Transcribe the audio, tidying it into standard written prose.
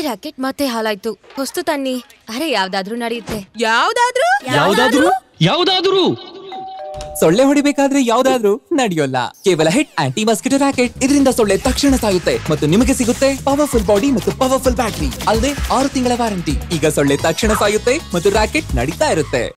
Rocket ಮತ್ತೆ ಹಾಳಾಯ್ತು. ಹೊಸ್ತು ತನ್ನಿ. ಅರೆ ಯಾವ್ದಾದ್ರೂ ನಡೆಯುತ್ತೆ. ಯಾವ್ದಾದ್ರೂ ಸೊಳ್ಳೆ ಹೊಡಿಬೇಕಾದ್ರೆ ಯಾವ್ದಾದ್ರೂ ನಡೆಯೋಲ್ಲ. ಕೇವಲ ಹಿಟ್ ಆಂಟಿ ಮಸ್ಕಿಟೋ ರಾಕೆಟ್. ಇದರಿಂದ ಸೊಳ್ಳೆ ತಕ್ಷಣ ಸಾಯುತ್ತೆ ಮತ್ತು ನಿಮಗೆ ಸಿಗುತ್ತೆ ಪವರ್ಫುಲ್ ಬಾಡಿ ಮತ್ತು ಪವರ್ಫುಲ್ ಬ್ಯಾಟರಿ. ಅಲ್ಲದೆ 6 ತಿಂಗಳ ವಾರಂಟಿ. ಈಗ ಸೊಳ್ಳೆ ತಕ್ಷಣ ಸಾಯುತ್ತೆ ಮತ್ತು ರಾಕೆಟ್ ನಡೀತಾ ಇರುತ್ತೆ.